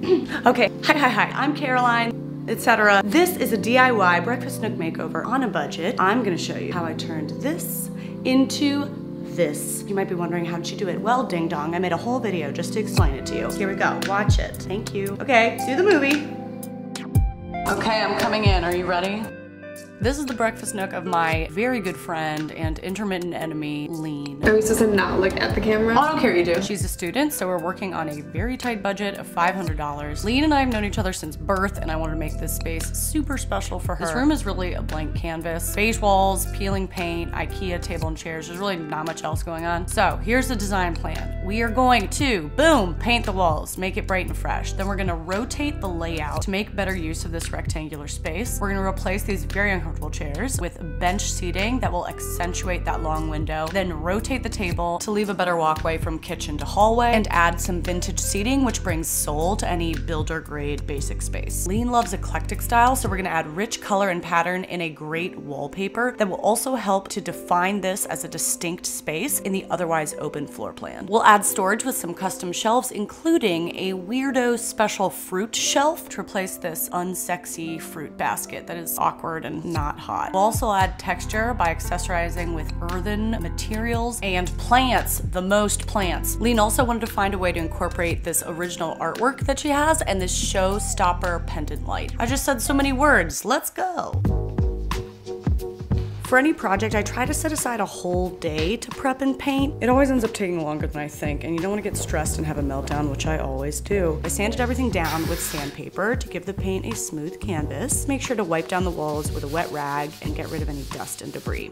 Okay, hi, I'm Caroline, etc. This is a DIY breakfast nook makeover on a budget. I'm gonna show you how I turned this into this. You might be wondering, how did she do it? Well, ding dong, I made a whole video just to explain it to you. Here we go, watch it. Thank you. Okay, see the movie. Okay, I'm coming in, are you ready? This is the breakfast nook of my very good friend and intermittent enemy, Lean. Are we supposed to not look at the camera? Oh, I don't care, you do. She's a student, so we're working on a very tight budget of $500. Lean and I have known each other since birth, and I wanted to make this space super special for her. This room is really a blank canvas. Beige walls, peeling paint, IKEA table and chairs. There's really not much else going on. So here's the design plan. We are going to, boom, paint the walls, make it bright and fresh. Then we're gonna rotate the layout to make better use of this rectangular space. We're gonna replace these very uncomfortable chairs with bench seating that will accentuate that long window, then rotate the table to leave a better walkway from kitchen to hallway, and add some vintage seating which brings soul to any builder grade basic space. Lean loves eclectic style, so we're gonna add rich color and pattern in a great wallpaper that will also help to define this as a distinct space in the otherwise open floor plan. We'll add storage with some custom shelves, including a weirdo special fruit shelf to replace this unsexy fruit basket that is awkward and not hot. We'll also add texture by accessorizing with earthen materials and plants, the most plants. Lean also wanted to find a way to incorporate this original artwork that she has and this showstopper pendant light. I just said so many words, let's go. For any project, I try to set aside a whole day to prep and paint. It always ends up taking longer than I think, and you don't want to get stressed and have a meltdown, which I always do. I sanded everything down with sandpaper to give the paint a smooth canvas. Make sure to wipe down the walls with a wet rag and get rid of any dust and debris.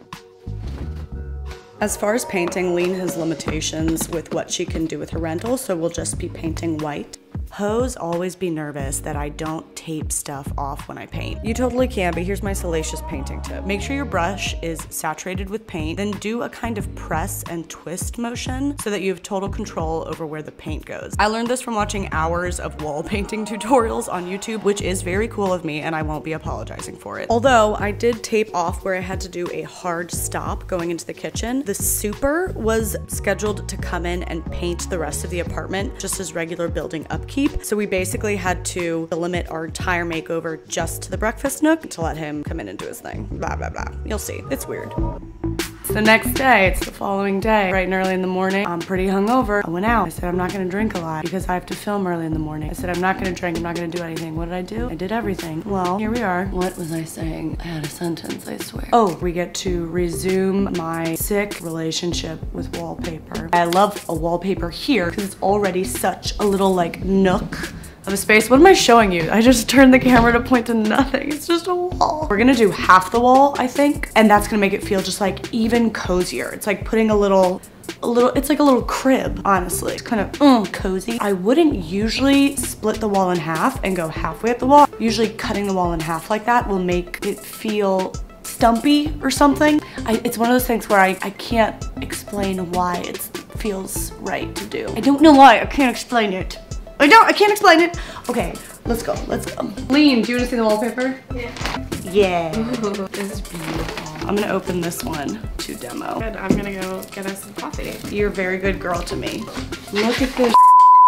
As far as painting, Lean has limitations with what she can do with her rental, so we'll just be painting white. Hoes always be nervous that I don't tape stuff off when I paint. You totally can, but here's my salacious painting tip. Make sure your brush is saturated with paint, then do a kind of press and twist motion so that you have total control over where the paint goes. I learned this from watching hours of wall painting tutorials on YouTube, which is very cool of me, and I won't be apologizing for it. Although I did tape off where I had to do a hard stop going into the kitchen, the super was scheduled to come in and paint the rest of the apartment just as regular building upkeep. So we basically had to limit our entire makeover just to the breakfast nook to let him come in and do his thing. Blah, blah, blah. You'll see. It's weird. It's the next day. It's the following day. Bright and early in the morning. I'm pretty hungover. I went out. I said I'm not gonna drink a lot because I have to film early in the morning. I said I'm not gonna drink. I'm not gonna do anything. What did I do? I did everything. Well, here we are. What was I saying? I had a sentence, I swear. Oh, we get to resume my sick relationship with wallpaper. I love a wallpaper here because it's already such a little like nook of a space. What am I showing you? I just turned the camera to point to nothing. It's just a wall. We're gonna do half the wall, I think, and that's gonna make it feel just like even cozier. It's like putting it's like a little crib, honestly. It's kind of cozy. I wouldn't usually split the wall in half and go halfway up the wall. Usually cutting the wall in half like that will make it feel stumpy or something. It's one of those things where I can't explain why it feels right to do. I don't know why, I can't explain it. I can't explain it. Okay, let's go. Lean, do you want to see the wallpaper? Yeah. Yeah. Ooh, this is beautiful. I'm gonna open this one to demo. Good, I'm gonna go get us some coffee. You're a very good girl to me. Look at this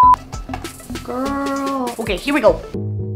girl. Okay, here we go.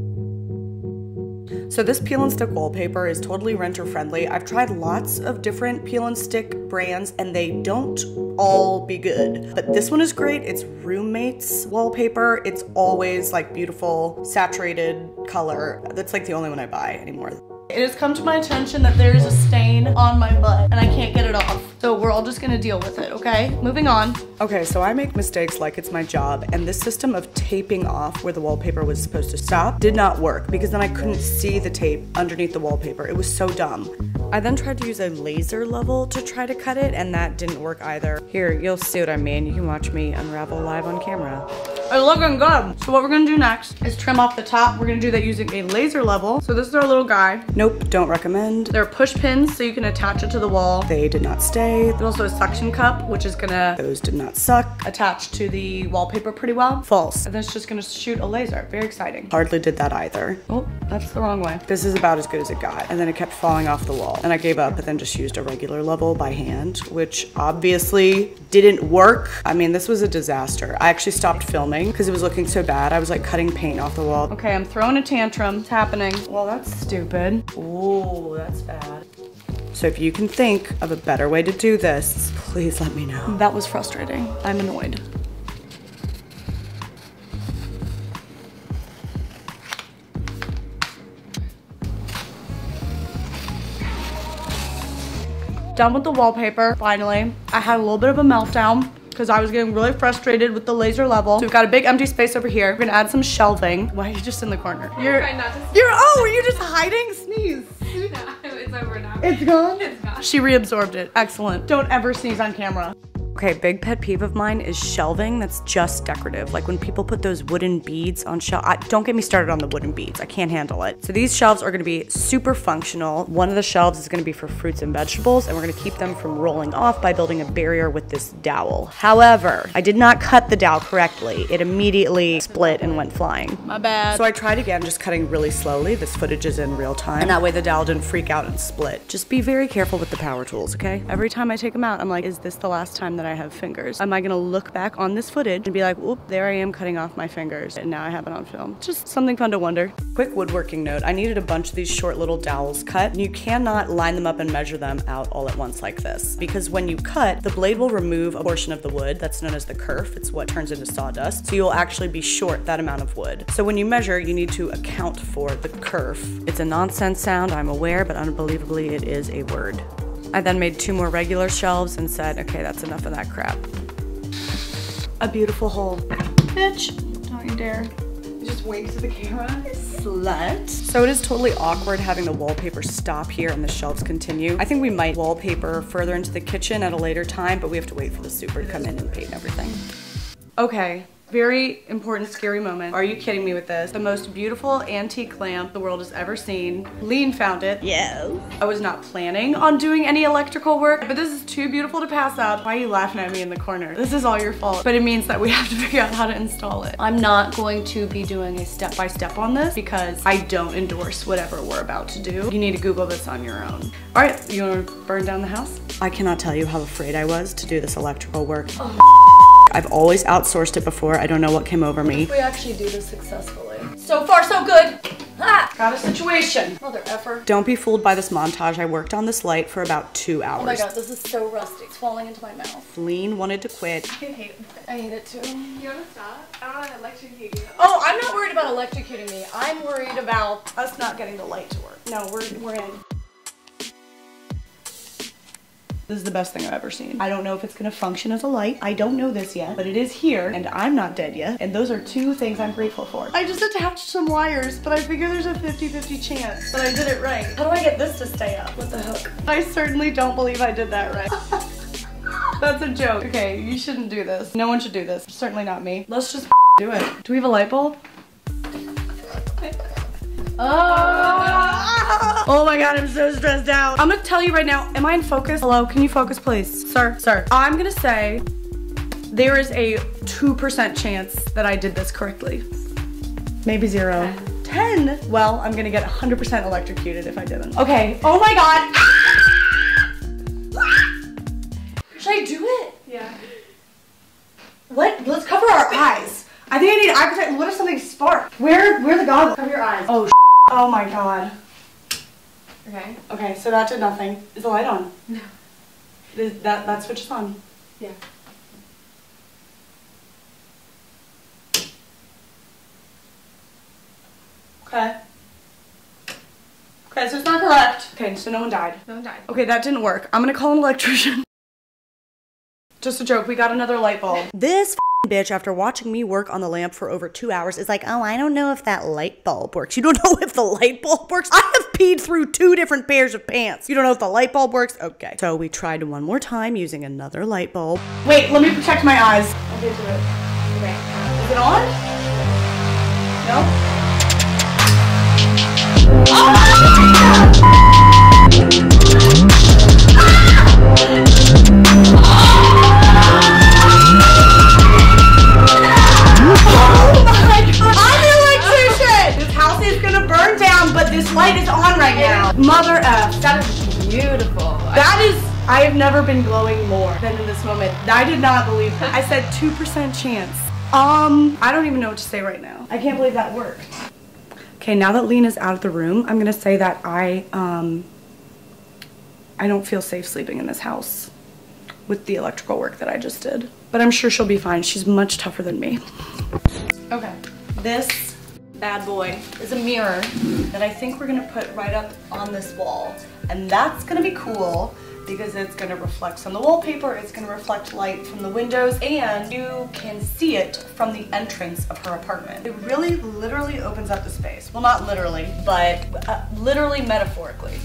So this peel and stick wallpaper is totally renter friendly. I've tried lots of different peel and stick brands and they don't all be good. But this one is great. It's roommates wallpaper. It's always like beautiful, saturated color. That's like the only one I buy anymore. It has come to my attention that there is a stain on my butt and I can't get it off. So we're all just gonna deal with it, okay? Moving on. Okay, so I make mistakes like it's my job, and this system of taping off where the wallpaper was supposed to stop did not work because then I couldn't see the tape underneath the wallpaper. It was so dumb. I then tried to use a laser level to try to cut it, and that didn't work either. Here, you'll see what I mean. You can watch me unravel live on camera. It's looking good. So what we're gonna do next is trim off the top. We're gonna do that using a laser level. So this is our little guy. Nope, don't recommend. There are push pins so you can attach it to the wall. They did not stay. There's also a suction cup, which is gonna, those did not suck, attached to the wallpaper pretty well. False. And then it's just gonna shoot a laser. Very exciting. Hardly did that either. Oh, that's the wrong way. This is about as good as it got. And then it kept falling off the wall. And I gave up, but then just used a regular level by hand, which obviously didn't work. I mean, this was a disaster. I actually stopped filming filming because it was looking so bad. I was like cutting paint off the wall. Okay, I'm throwing a tantrum. It's happening. Well, that's stupid. Ooh, that's bad. So if you can think of a better way to do this, please let me know. That was frustrating. I'm annoyed. Done with the wallpaper, finally. I had a little bit of a meltdown because I was getting really frustrated with the laser level. So we've got a big empty space over here. We're gonna add some shelving. Why are you just in the corner? Oh, were you just hiding? Sneeze. No, it's over now. It's gone? It's gone. She reabsorbed it. Excellent. Don't ever sneeze on camera. Okay, big pet peeve of mine is shelving that's just decorative. Like when people put those wooden beads on shelves. Don't get me started on the wooden beads. I can't handle it. So these shelves are gonna be super functional. One of the shelves is gonna be for fruits and vegetables, and we're gonna keep them from rolling off by building a barrier with this dowel. However, I did not cut the dowel correctly. It immediately split and went flying. My bad. So I tried again, just cutting really slowly. This footage is in real time. And that way the dowel didn't freak out and split. Just be very careful with the power tools, okay? Every time I take them out, I'm like, is this the last time that I have fingers? Am I gonna look back on this footage and be like, whoop, there I am cutting off my fingers, and now I have it on film. Just something fun to wonder. Quick woodworking note, I needed a bunch of these short little dowels cut, and you cannot line them up and measure them out all at once like this, because when you cut, the blade will remove a portion of the wood that's known as the kerf. It's what turns into sawdust, so you'll actually be short that amount of wood. So when you measure, you need to account for the kerf. It's a nonsense sound, I'm aware, but unbelievably it is a word. I then made 2 more regular shelves and said, okay, that's enough of that crap. A beautiful hole. Bitch, don't you dare. You just wink to the camera. Slut. So it is totally awkward having the wallpaper stop here and the shelves continue. I think we might wallpaper further into the kitchen at a later time, but we have to wait for the super to come in and paint everything. Okay. Very important, scary moment. Are you kidding me with this? The most beautiful antique lamp the world has ever seen. Lean found it. Yes. I was not planning on doing any electrical work, but this is too beautiful to pass up. Why are you laughing at me in the corner? This is all your fault. But it means that we have to figure out how to install it. I'm not going to be doing a step-by-step on this because I don't endorse whatever we're about to do. You need to Google this on your own. All right, you wanna burn down the house? I cannot tell you how afraid I was to do this electrical work. Oh. I've always outsourced it before. I don't know what came over me. We actually do this successfully. So far, so good. Ah, got a situation. Mother effer. Don't be fooled by this montage. I worked on this light for about 2 hours. Oh my god, this is so rusty. It's falling into my mouth. Lean wanted to quit. I hate it. I hate it too. You wanna stop? I don't wanna electrocute you. Oh, I'm not worried about electrocuting me. I'm worried about us not getting the light to work. No, we're in. This is the best thing I've ever seen. I don't know if it's gonna function as a light. I don't know this yet, but it is here and I'm not dead yet. And those are 2 things I'm grateful for. I just attached some wires, but I figure there's a 50-50 chance that I did it right. How do I get this to stay up with the hook? I certainly don't believe I did that right. That's a joke. Okay, you shouldn't do this. No one should do this. Certainly not me. Let's just do it. Do we have a light bulb? Oh my god, I'm so stressed out. I'm gonna tell you right now, am I in focus? Hello, can you focus please? Sir. I'm gonna say there is a 2% chance that I did this correctly. Maybe 0. 10? Well, I'm gonna get 100% electrocuted if I didn't. Okay, oh my god. Should I do it? Yeah. What? Let's cover our eyes. I think I need eye protection. What if something sparks? Where the goggles? Cover your eyes. Oh, oh my god. Okay. Okay, so that did nothing. Is the light on? No. That switch is on? Yeah. Okay. Okay, so it's not correct. Okay, so no one died. No one died. Okay, that didn't work. I'm gonna call an electrician. Just a joke, we got another light bulb. This bitch, after watching me work on the lamp for over 2 hours, is like, oh, I don't know if that light bulb works. You don't know if the light bulb works? I have peed through 2 different pairs of pants. You don't know if the light bulb works? Okay. So we tried one more time using another light bulb. Wait, let me protect my eyes. I'll get to it. Okay. Is it on? No? Oh! Light is on right now. Mother F. That is beautiful. That is, I have never been glowing more than in this moment. I did not believe that. I said 2% chance. I don't even know what to say right now. I can't believe that worked. Okay, now that Lean is out of the room, I'm gonna say that I don't feel safe sleeping in this house with the electrical work that I just did. But I'm sure she'll be fine. She's much tougher than me. Okay, this bad boy is a mirror that I think we're gonna put right up on this wall. And that's gonna be cool because it's gonna reflect on the wallpaper, it's gonna reflect light from the windows, and you can see it from the entrance of her apartment. It really literally opens up the space. Well, not literally, but literally metaphorically.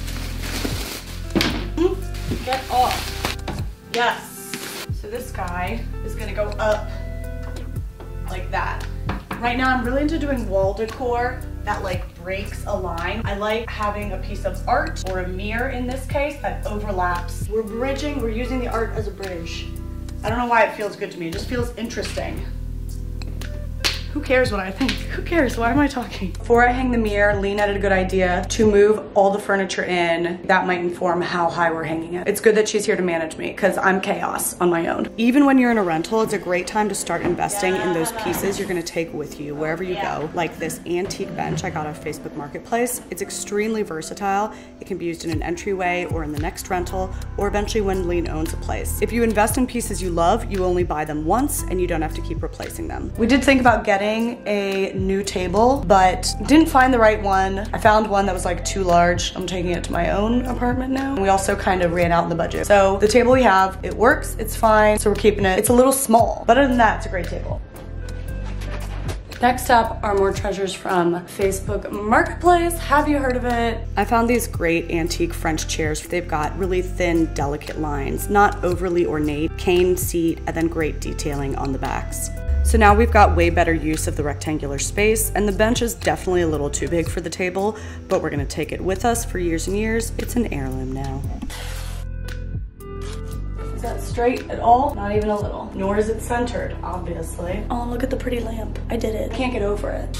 Get off. Yes. So this guy is gonna go up like that. Right now I'm really into doing wall decor that like breaks a line. I like having a piece of art or a mirror in this case that overlaps. We're bridging, we're using the art as a bridge. I don't know why it feels good to me, it just feels interesting. Who cares what I think? Who cares? Why am I talking? Before I hang the mirror, Lean had a good idea to move all the furniture in. That might inform how high we're hanging it. It's good that she's here to manage me because I'm chaos on my own. Even when you're in a rental, it's a great time to start investing in those pieces you're gonna take with you wherever you go. Like this antique bench I got off Facebook Marketplace. It's extremely versatile. It can be used in an entryway or in the next rental or eventually when Lean owns a place. If you invest in pieces you love, you only buy them once and you don't have to keep replacing them. We did think about getting a new table, but didn't find the right one. I found one that was like too large. I'm taking it to my own apartment now. And we also kind of ran out in the budget. So the table we have, it works, it's fine, so we're keeping it. It's a little small, but other than that, it's a great table. Next up are more treasures from Facebook Marketplace. Have you heard of it? I found these great antique French chairs. They've got really thin, delicate lines, not overly ornate, cane seat, and then great detailing on the backs. So now we've got way better use of the rectangular space, and the bench is definitely a little too big for the table, but we're gonna take it with us for years and years. It's an heirloom now. Is that straight at all? Not even a little. Nor is it centered, obviously. Oh, look at the pretty lamp. I did it. Can't get over it.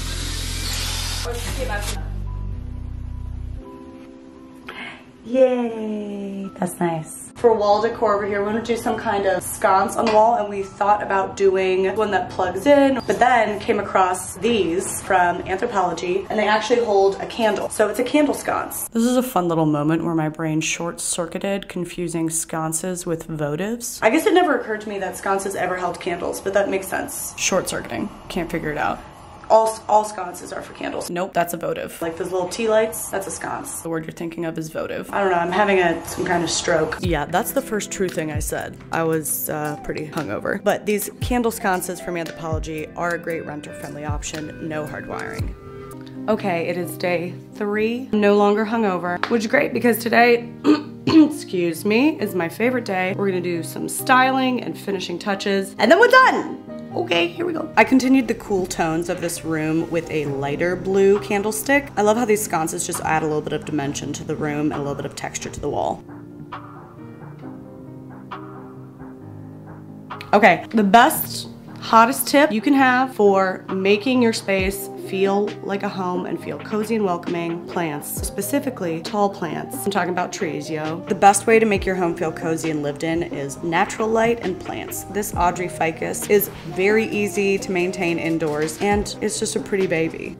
Yay! That's nice. For wall decor over here, we're gonna do some kind of sconce on the wall, and we thought about doing one that plugs in, but then came across these from Anthropology, and they actually hold a candle. So it's a candle sconce. This is a fun little moment where my brain short-circuited, confusing sconces with votives. I guess it never occurred to me that sconces ever held candles, but that makes sense. Short-circuiting. Can't figure it out. All sconces are for candles. Nope, that's a votive. Like those little tea lights, that's a sconce. The word you're thinking of is votive. I don't know, I'm having some kind of stroke. Yeah, that's the first true thing I said. I was pretty hungover. But these candle sconces from Anthropology are a great renter-friendly option, no hard wiring. Okay, it is day 3. I'm no longer hungover, which is great because today, excuse me, is my favorite day. We're gonna do some styling and finishing touches, and then we're done. Okay, here we go. I continued the cool tones of this room with a lighter blue candlestick. I love how these sconces just add a little bit of dimension to the room and a little bit of texture to the wall. Okay, the best, hottest tip you can have for making your space feel like a home and feel cozy and welcoming: plants, specifically tall plants. I'm talking about trees, yo. The best way to make your home feel cozy and lived in is natural light and plants. This Audrey ficus is very easy to maintain indoors, and it's just a pretty baby.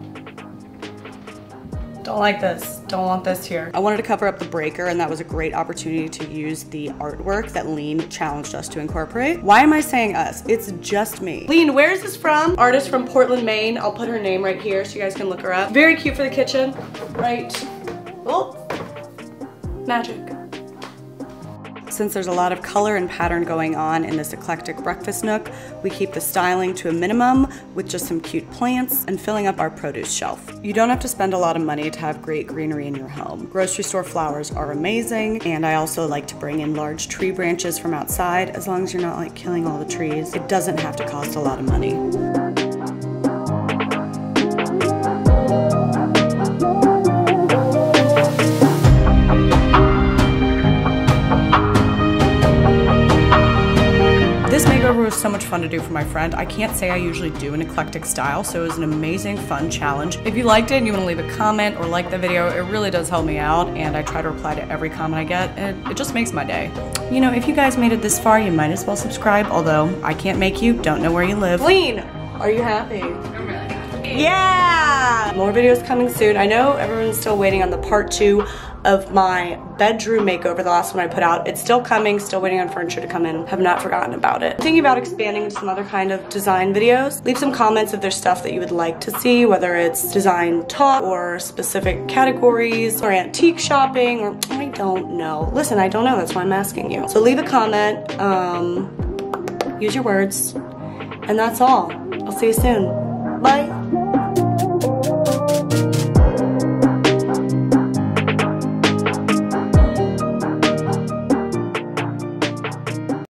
Don't like this, don't want this here. I wanted to cover up the breaker, and that was a great opportunity to use the artwork that Lean challenged us to incorporate. Why am I saying us? It's just me. Lean, where is this from? Artist from Portland, Maine. I'll put her name right here so you guys can look her up. Very cute for the kitchen, right? Oh, magic. Since there's a lot of color and pattern going on in this eclectic breakfast nook, we keep the styling to a minimum with just some cute plants and filling up our produce shelf. You don't have to spend a lot of money to have great greenery in your home. Grocery store flowers are amazing, and I also like to bring in large tree branches from outside. As long as you're not like killing all the trees, it doesn't have to cost a lot of money. This makeover was so much fun to do for my friend. I can't say I usually do an eclectic style, so it was an amazing, fun challenge. If you liked it and you want to leave a comment or like the video, it really does help me out, and I try to reply to every comment I get, and it just makes my day. You know, if you guys made it this far, you might as well subscribe, although I can't make you, don't know where you live. Lean, are you happy? I'm really happy. Yeah! More videos coming soon. I know everyone's still waiting on the part 2 of my bedroom makeover, the last one I put out. It's still coming, still waiting on furniture to come in. Have not forgotten about it. Thinking about expanding into some other kind of design videos. Leave some comments if there's stuff that you would like to see, whether it's design talk or specific categories or antique shopping, or I don't know. Listen, I don't know, that's why I'm asking you. So leave a comment, use your words, and that's all. I'll see you soon. Bye.